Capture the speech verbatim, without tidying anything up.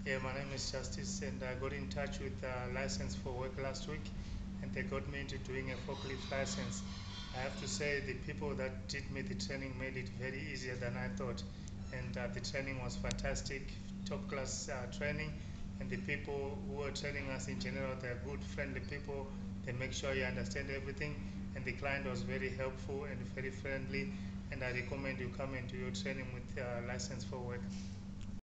Yeah, my name is Justice, and I got in touch with uh, License for Work last week, and they got me into doing a forklift license. I have to say, the people that did me the training made it very easier than I thought, and uh, the training was fantastic, top class uh, training, and the people who are training us in general, they're good, friendly people. They make sure you understand everything, and the client was very helpful and very friendly, and I recommend you come and do your training with uh, License for Work.